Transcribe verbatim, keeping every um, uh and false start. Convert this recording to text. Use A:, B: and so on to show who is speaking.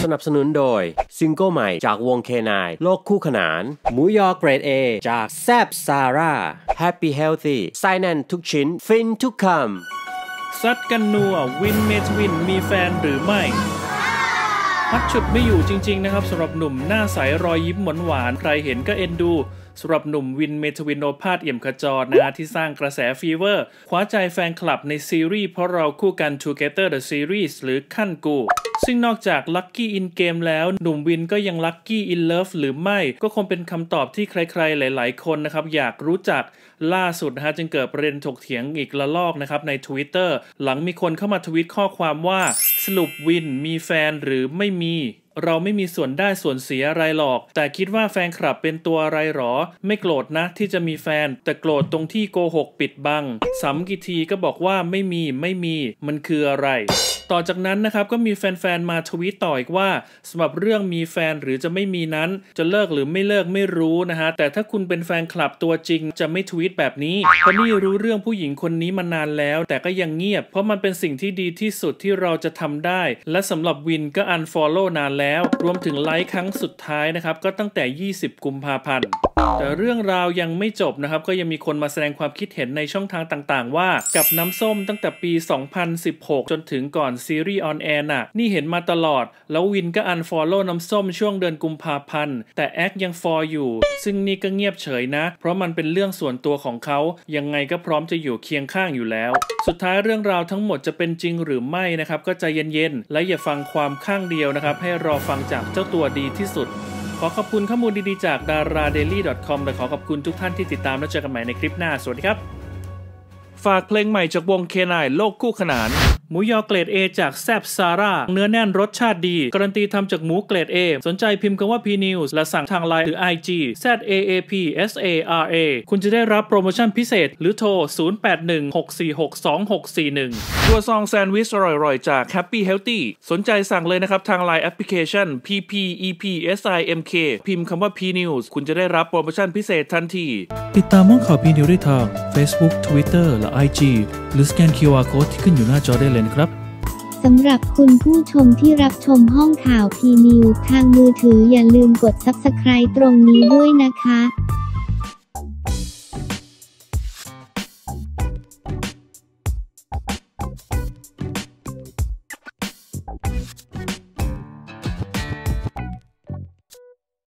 A: นับสนุนโดยซิงเกิลใหม่จากวงเคนายโลกคู่ขนานหมูยอเกรด A จากแซบซาร่า Happy Healthy ไส้แน่นทุกชิ้นฟินทุกคำ
B: ซัดกันนัววินเมทวินมีแฟนหรือไม่ฮัดฉุดไม่อยู่จริงๆนะครับสำหรับหนุ่มหน้าใสรอยยิ้มหวานๆใครเห็นก็เอ็นดูสำหรับหนุ่มวินเมทวินโอภาสเอี่ยมขจรนะฮะที่สร้างกระแสฟีเวอร์คว้าใจแฟนคลับในซีรีส์เพราะเราคู่กัน Together the Series หรือขั้นกูซึ่งนอกจาก Lucky in Game แล้วหนุ่มวินก็ยัง Lucky in Love หรือไม่ก็คงเป็นคำตอบที่ใครๆหลายๆคนนะครับอยากรู้จักล่าสุดนะฮะจึงเกิดประเด็นถกเถียงอีกระลอกนะครับใน Twitter หลังมีคนเข้ามาทวีตข้อความว่าสรุปวินมีแฟนหรือไม่มีเราไม่มีส่วนได้ส่วนเสียอะไรหรอกแต่คิดว่าแฟนคลับเป็นตัวอะไรหรอไม่โกรธนะที่จะมีแฟนแต่โกรธตรงที่โกหกปิดบังซ้ำกี่ทีก็บอกว่าไม่มีไม่มีมันคืออะไรต่อจากนั้นนะครับก็มีแฟนๆมาทวีตต่ออีกว่าสำหรับเรื่องมีแฟนหรือจะไม่มีนั้นจะเลิกหรือไม่เลิกไม่รู้นะฮะแต่ถ้าคุณเป็นแฟนคลับตัวจริงจะไม่ทวีตแบบนี้เพราะนี่รู้เรื่องผู้หญิงคนนี้มานานแล้วแต่ก็ยังเงียบเพราะมันเป็นสิ่งที่ดีที่สุดที่เราจะทำได้และสำหรับวินก็ unfollow นานแล้วรวมถึงไลค์ครั้งสุดท้ายนะครับก็ตั้งแต่ยี่สิบกุมภาพันธ์แต่เรื่องราวยังไม่จบนะครับก็ยังมีคนมาแสดงความคิดเห็นในช่องทางต่างๆว่ากับน้ำส้มตั้งแต่ปีสองพันสิบหกจนถึงก่อนซีรีส์ออนแอร์น่ะนี่เห็นมาตลอดแล้ววินก็ unfollow น้ำส้มช่วงเดือนกุมภาพันธ์แต่แอคยัง for อยู่ซึ่งนี่ก็เงียบเฉยนะเพราะมันเป็นเรื่องส่วนตัวของเขายังไงก็พร้อมจะอยู่เคียงข้างอยู่แล้วสุดท้ายเรื่องราวทั้งหมดจะเป็นจริงหรือไม่นะครับก็ใจเย็นๆและอย่าฟังความข้างเดียวนะครับให้รอฟังจากเจ้าตัวดีที่สุดขอขอบคุณข้อมูลดีๆจาก ดาราเดลี่ ดอท คอม และขอขอบคุณทุกท่านที่ติดตามและเจอกันใหม่ในคลิปหน้าสวัสดีครับฝากเพลงใหม่จากวงเคนายโลกคู่ขนานหมูยอเกรด A จากแซบซาร่าเนื้อแน่นรสชาติดีการันตีทำจากหมูเกรด A สนใจพิมพ์คำว่า พี นิวส์ และสั่งทาง ไลน์ หรือ ไอ จี แซด เอ เอ พี เอส เอ อาร์ เอ คุณจะได้รับโปรโมชั่นพิเศษหรือโทรศูนย์ แปด หนึ่ง หก สี่ หก สอง หก สี่ หนึ่งตัวซองแซนด์วิชอร่อยๆจาก Happy Healthy สนใจสั่งเลยนะครับทาง ไลน์ แอปพลิเคชัน พี พี อี พี เอส ไอ เอ็ม เค พิมพ์คำว่า พี นิวส์ คุณจะได้รับโปรโมชั่นพิเศษทันที
C: ติดตามห้องข่าว พี นิวส์ ได้ทาง Facebook Twitter และ ไอ จี หรือสแกน คิว อาร์ Code ที่ขึ้นอยู่หน้าจอได้เลยนะครับ
D: สำหรับคุณผู้ชมที่รับชมห้องข่าว พี นิวส์ ทางมือถืออย่าลืมกด ซับสไครบ์ ตรงนี้ด้วยนะคะ